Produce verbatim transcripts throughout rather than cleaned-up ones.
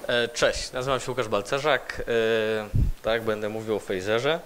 Cześć, nazywam się Łukasz Balcerzak, tak, będę mówił o Phaserze.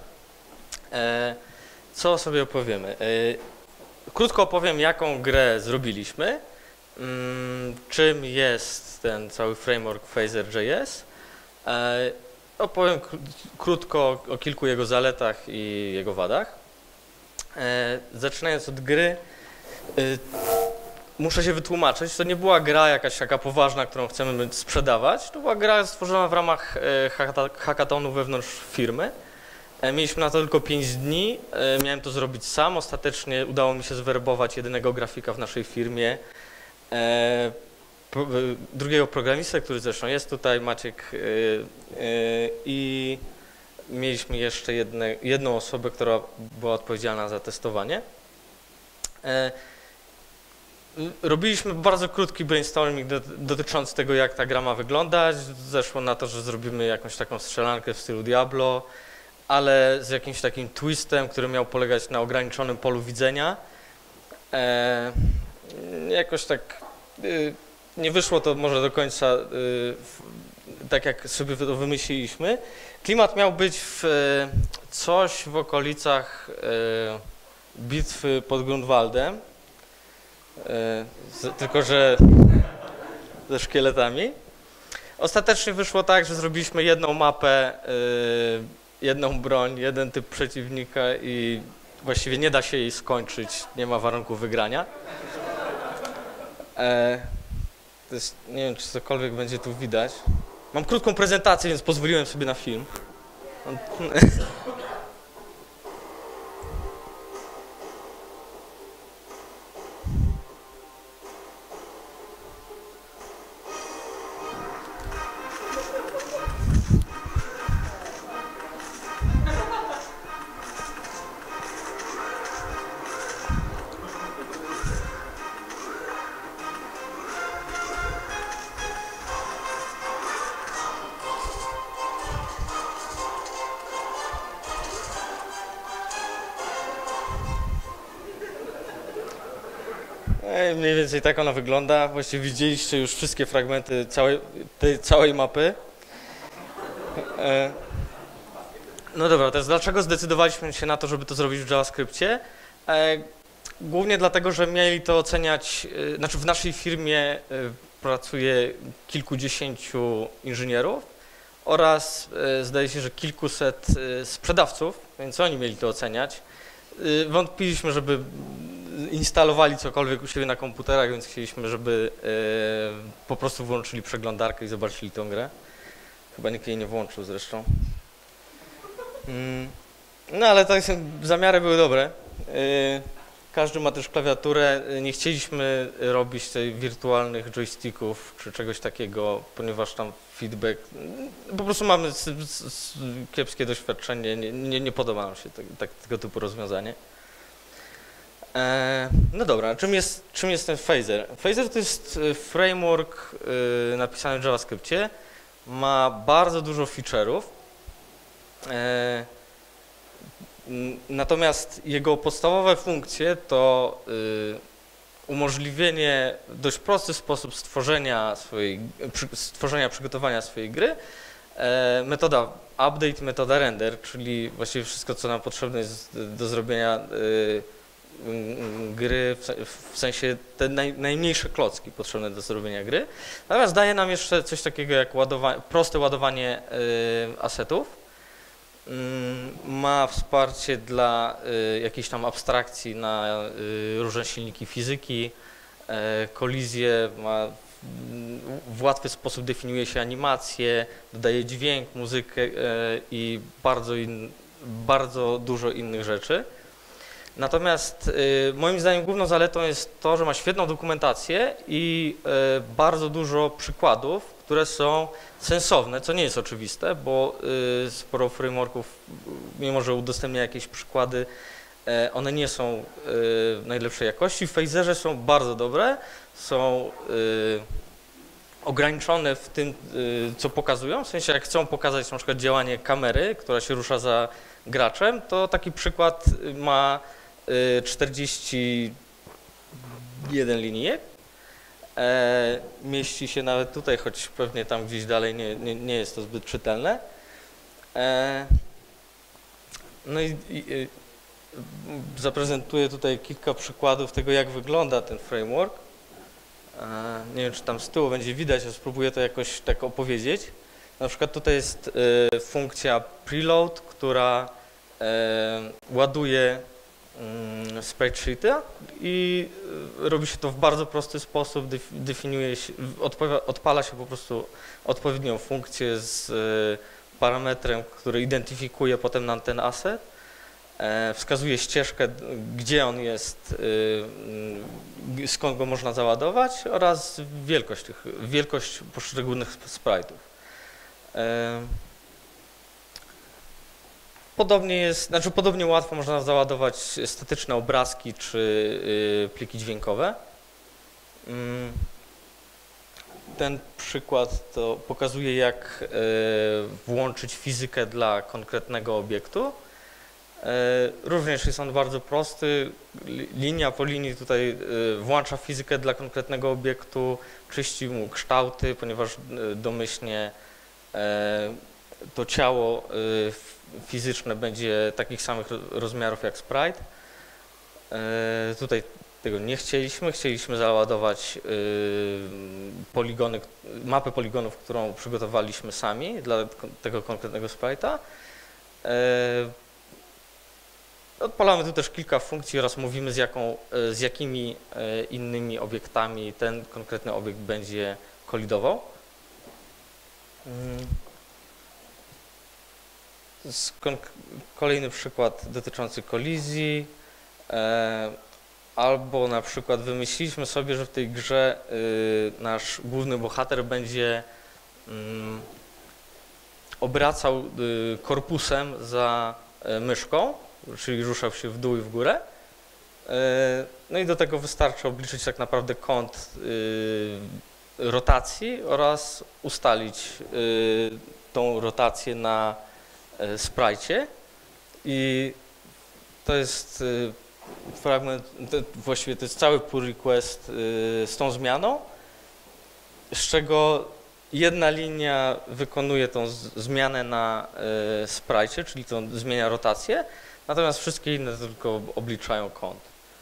Co sobie opowiemy? Krótko opowiem, jaką grę zrobiliśmy, czym jest ten cały framework Phaser kropka J S. Opowiem krótko o kilku jego zaletach i jego wadach. Zaczynając od gry, muszę się wytłumaczyć, to nie była gra jakaś taka poważna, którą chcemy sprzedawać. To była gra stworzona w ramach hackathonu wewnątrz firmy. Mieliśmy na to tylko pięć dni, miałem to zrobić sam. Ostatecznie udało mi się zwerbować jedynego grafika w naszej firmie, drugiego programistę, który zresztą jest tutaj, Maciek, i mieliśmy jeszcze jedne, jedną osobę, która była odpowiedzialna za testowanie. Robiliśmy bardzo krótki brainstorming dotyczący tego, jak ta gra ma wyglądać. Zeszło na to, że zrobimy jakąś taką strzelankę w stylu Diablo, ale z jakimś takim twistem, który miał polegać na ograniczonym polu widzenia. E, jakoś tak y, nie wyszło to może do końca y, tak, jak sobie to wymyśliliśmy. Klimat miał być w coś w okolicach y, bitwy pod Grunwaldem. Z, tylko że ze szkieletami. Ostatecznie wyszło tak, że zrobiliśmy jedną mapę, yy, jedną broń, jeden typ przeciwnika i właściwie nie da się jej skończyć, nie ma warunku wygrania. E, to jest, nie wiem, czy cokolwiek będzie tu widać. Mam krótką prezentację, więc pozwoliłem sobie na film. Mniej więcej tak ona wygląda. Właściwie widzieliście już wszystkie fragmenty całej, tej całej mapy. No dobra, teraz dlaczego zdecydowaliśmy się na to, żeby to zrobić w JavaScriptie? Głównie dlatego, że mieli to oceniać, znaczy w naszej firmie pracuje kilkudziesięciu inżynierów oraz zdaje się, że kilkuset sprzedawców, więc oni mieli to oceniać. Wątpiliśmy, żeby instalowali cokolwiek u siebie na komputerach, więc chcieliśmy, żeby e, po prostu włączyli przeglądarkę i zobaczyli tę grę. Chyba nikt jej nie włączył zresztą. Mm, no ale tak, zamiary były dobre. E, każdy ma też klawiaturę. Nie chcieliśmy robić tych wirtualnych joysticków czy czegoś takiego, ponieważ tam feedback, po prostu mamy s, s, kiepskie doświadczenie, nie, nie, nie podoba nam się te, tak, tego typu rozwiązanie. No dobra, czym jest, czym jest ten Phaser? Phaser to jest framework y, napisany w JavaScriptie, ma bardzo dużo feature'ów, e, natomiast jego podstawowe funkcje to y, umożliwienie w dość prosty sposób stworzenia swojej, przy, stworzenia, przygotowania swojej gry, e, metoda update, metoda render, czyli właściwie wszystko, co nam potrzebne jest do zrobienia y, gry, w sensie te naj, najmniejsze klocki potrzebne do zrobienia gry. Natomiast daje nam jeszcze coś takiego jak ładowanie, proste ładowanie y, asetów. Y, ma wsparcie dla y, jakiejś tam abstrakcji na y, różne silniki fizyki, y, kolizje, ma, w łatwy sposób definiuje się animacje, dodaje dźwięk, muzykę y, i bardzo, in, bardzo dużo innych rzeczy. Natomiast y, moim zdaniem główną zaletą jest to, że ma świetną dokumentację i y, bardzo dużo przykładów, które są sensowne, co nie jest oczywiste, bo y, sporo frameworków, mimo że udostępnia jakieś przykłady, y, one nie są y, najlepszej jakości. W Phaserze są bardzo dobre, są y, ograniczone w tym, y, co pokazują, w sensie jak chcą pokazać na przykład działanie kamery, która się rusza za graczem, to taki przykład ma czterdzieści jeden linijek, E, mieści się nawet tutaj, choć pewnie tam gdzieś dalej nie, nie, nie jest to zbyt czytelne. E, no i, i zaprezentuję tutaj kilka przykładów tego, jak wygląda ten framework. E, nie wiem, czy tam z tyłu będzie widać, ale spróbuję to jakoś tak opowiedzieć. Na przykład tutaj jest e, funkcja preload, która e, ładuje mm, spreadsheeta i e, robi się to w bardzo prosty sposób, definiuje się, odpala się po prostu odpowiednią funkcję z e, parametrem, który identyfikuje potem nam ten asset, e, wskazuje ścieżkę, gdzie on jest, e, skąd go można załadować oraz wielkość, tych, wielkość poszczególnych sprite'ów. Podobnie jest, znaczy podobnie łatwo można załadować statyczne obrazki czy pliki dźwiękowe. Ten przykład to pokazuje, jak włączyć fizykę dla konkretnego obiektu. Również jest on bardzo prosty. Linia po linii tutaj włącza fizykę dla konkretnego obiektu, czyści mu kształty, ponieważ domyślnie to ciało fizyczne będzie takich samych rozmiarów jak sprite. Tutaj tego nie chcieliśmy, chcieliśmy załadować poligony, mapę poligonów, którą przygotowaliśmy sami dla tego konkretnego sprite'a. Odpalamy tu też kilka funkcji oraz mówimy, z, jaką, z jakimi innymi obiektami ten konkretny obiekt będzie kolidował. Kolejny przykład dotyczący kolizji, albo na przykład wymyśliliśmy sobie, że w tej grze nasz główny bohater będzie obracał korpusem za myszką, czyli ruszał się w dół i w górę. No i do tego wystarczy obliczyć tak naprawdę kąt rotacji oraz ustalić tą rotację na sprite'cie i to jest fragment, to właściwie to jest cały pull request z tą zmianą, z czego jedna linia wykonuje tą zmianę na sprite'cie, czyli to zmienia rotację, natomiast wszystkie inne tylko obliczają kąt.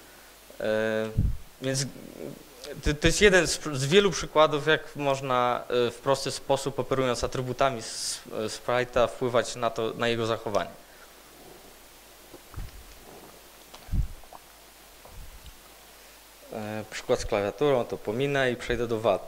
Więc to jest jeden z, z wielu przykładów, jak można w prosty sposób, operując atrybutami sprite'a, wpływać na to, na jego zachowanie. Przykład z klawiaturą to pominę i przejdę do wad.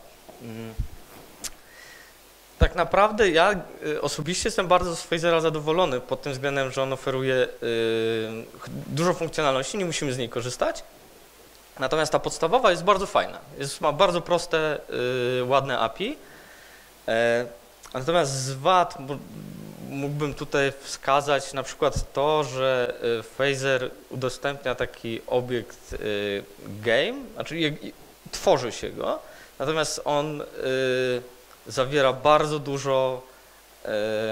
Tak naprawdę ja osobiście jestem bardzo z Phasera zadowolony pod tym względem, że on oferuje dużo funkcjonalności, nie musimy z niej korzystać. Natomiast ta podstawowa jest bardzo fajna, jest, ma bardzo proste, yy, ładne A P I. E, natomiast z wad mógłbym tutaj wskazać na przykład to, że Phaser udostępnia taki obiekt yy, game, znaczy yy, tworzy się go, natomiast on yy, zawiera bardzo dużo yy,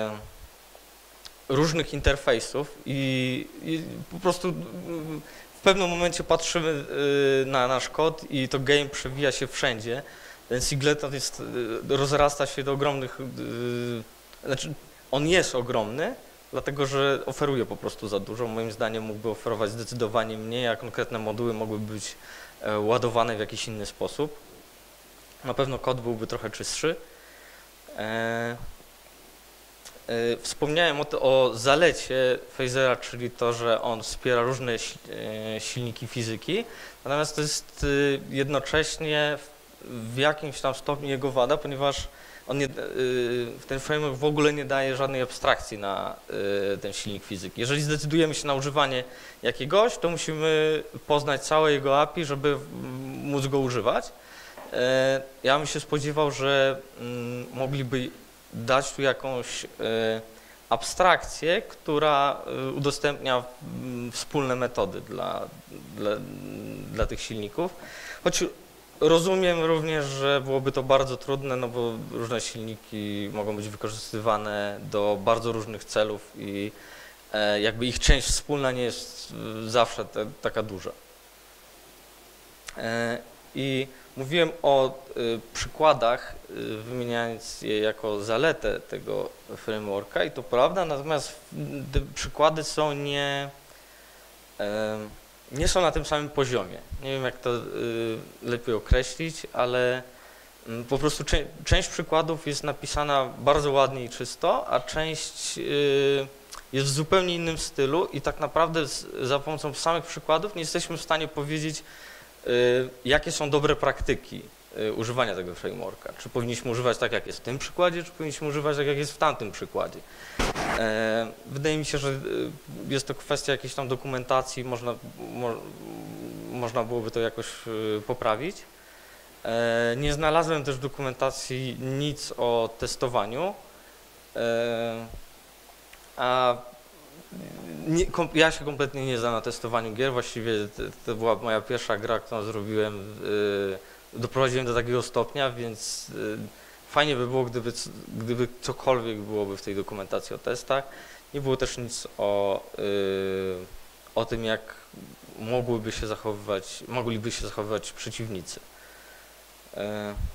różnych interfejsów i, i po prostu yy, w pewnym momencie patrzymy na nasz kod i to game przewija się wszędzie. Ten singleton jest, rozrasta się do ogromnych, znaczy on jest ogromny, dlatego że oferuje po prostu za dużo. Moim zdaniem mógłby oferować zdecydowanie mniej, a konkretne moduły mogłyby być ładowane w jakiś inny sposób. Na pewno kod byłby trochę czystszy. Wspomniałem o, to, o zalecie Phasera, czyli to, że on wspiera różne silniki fizyki, natomiast to jest jednocześnie w jakimś tam stopniu jego wada, ponieważ on nie, ten framework w ogóle nie daje żadnej abstrakcji na ten silnik fizyki. Jeżeli zdecydujemy się na używanie jakiegoś, to musimy poznać całe jego A P I, żeby móc go używać. Ja bym się spodziewał, że mogliby dać tu jakąś abstrakcję, która udostępnia wspólne metody dla, dla, dla tych silników. Choć rozumiem również, że byłoby to bardzo trudne, no bo różne silniki mogą być wykorzystywane do bardzo różnych celów i jakby ich część wspólna nie jest zawsze te, taka duża. I Mówiłem o y, przykładach, y, wymieniając je jako zaletę tego frameworka i to prawda, natomiast te przykłady są nie, y, nie są na tym samym poziomie. Nie wiem, jak to y, lepiej określić, ale y, po prostu cze część przykładów jest napisana bardzo ładnie i czysto, a część y, jest w zupełnie innym stylu i tak naprawdę z, za pomocą samych przykładów nie jesteśmy w stanie powiedzieć, y, jakie są dobre praktyki y, używania tego frameworka. Czy powinniśmy używać tak, jak jest w tym przykładzie, czy powinniśmy używać tak, jak jest w tamtym przykładzie. E, wydaje mi się, że y, jest to kwestia jakiejś tam dokumentacji, można, mo, można byłoby to jakoś y, poprawić. E, nie znalazłem też w dokumentacji nic o testowaniu. E, A nie, kom, ja się kompletnie nie znam na testowaniu gier, właściwie to, to była moja pierwsza gra, którą zrobiłem, yy, doprowadziłem do takiego stopnia, więc yy, fajnie by było, gdyby, gdyby cokolwiek byłoby w tej dokumentacji o testach. Nie było też nic o, yy, o tym, jak mogłyby się zachowywać, mogliby się zachowywać przeciwnicy. Yy.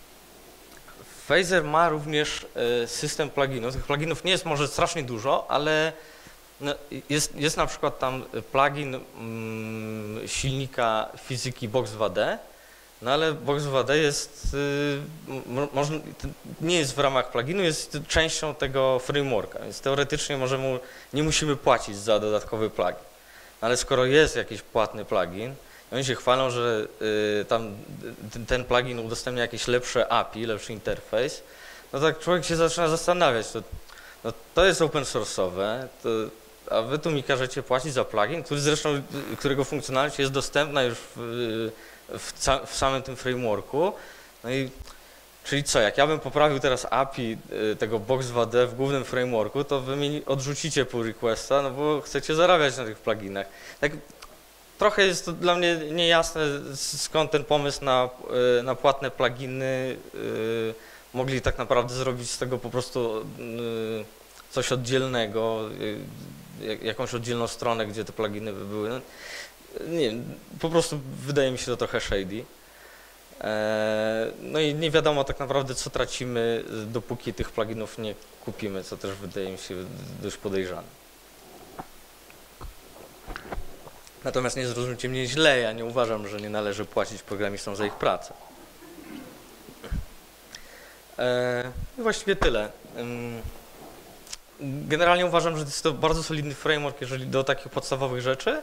Phaser ma również system pluginów. Tych pluginów nie jest może strasznie dużo, ale jest, jest na przykład tam plugin mm, silnika fizyki Box dwa D, no ale Box dwa D jest, y, może, nie jest w ramach pluginu, jest częścią tego frameworka, więc teoretycznie możemy, nie musimy płacić za dodatkowy plugin. No ale skoro jest jakiś płatny plugin, oni się chwalą, że y, tam ten plugin udostępnia jakieś lepsze A P I, lepszy interfejs, no tak człowiek się zaczyna zastanawiać, to, no to jest open source'owe, to, a wy tu mi każecie płacić za plugin, który zresztą, którego funkcjonalność jest dostępna już w, w, w samym tym frameworku. No i czyli co, jak ja bym poprawił teraz A P I tego Box dwa D w głównym frameworku, to wy mi odrzucicie pull requesta, no bo chcecie zarabiać na tych pluginach. Tak, trochę jest to dla mnie niejasne, skąd ten pomysł na, na płatne pluginy. Mogli tak naprawdę zrobić z tego po prostu coś oddzielnego, jakąś oddzielną stronę, gdzie te pluginy by były. No, nie wiem, po prostu wydaje mi się to trochę shady. No i nie wiadomo tak naprawdę, co tracimy, dopóki tych pluginów nie kupimy, co też wydaje mi się dość podejrzane. Natomiast nie zrozumcie mnie źle, ja nie uważam, że nie należy płacić programistom za ich pracę. I właściwie tyle. Generalnie uważam, że jest to bardzo solidny framework, jeżeli do takich podstawowych rzeczy.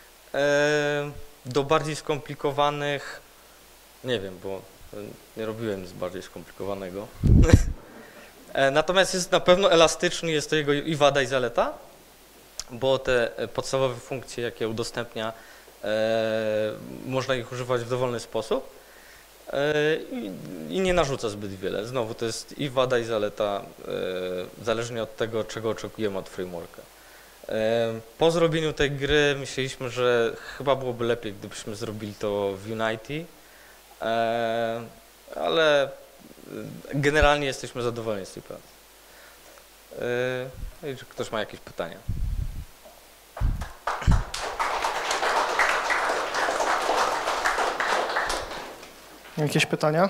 Do bardziej skomplikowanych, nie wiem, bo nie robiłem nic bardziej skomplikowanego. Natomiast jest na pewno elastyczny, jest to jego i wada, i zaleta, bo te podstawowe funkcje, jakie udostępnia, można ich używać w dowolny sposób. I, i nie narzuca zbyt wiele. Znowu to jest i wada, i zaleta, e, zależnie od tego, czego oczekujemy od frameworka. E, po zrobieniu tej gry myśleliśmy, że chyba byłoby lepiej, gdybyśmy zrobili to w Unity, e, ale generalnie jesteśmy zadowoleni z tej pracy. E, czy ktoś ma jakieś pytania? Jakieś pytania?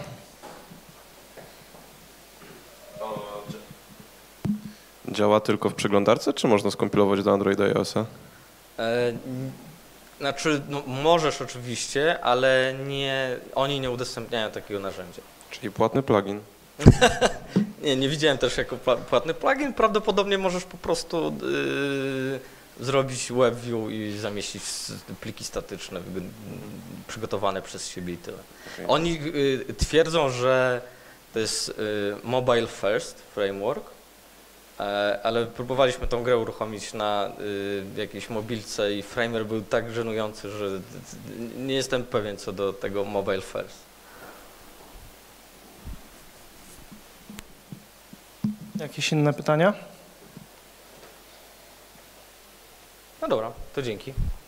Działa tylko w przeglądarce, czy można skompilować do Androida i iOS-a? E, znaczy, no, możesz oczywiście, ale nie, oni nie udostępniają takiego narzędzia. Czyli płatny plugin. nie, nie widziałem też jako płatny plugin. Prawdopodobnie możesz po prostu yy, zrobić WebView i zamieścić pliki statyczne przygotowane przez siebie i tyle. Okay. Oni yy, twierdzą, że to jest yy, mobile first framework, ale próbowaliśmy tą grę uruchomić na y, jakiejś mobilce i framer był tak żenujący, że nie jestem pewien co do tego mobile first. Jakieś inne pytania? No dobra, to dzięki.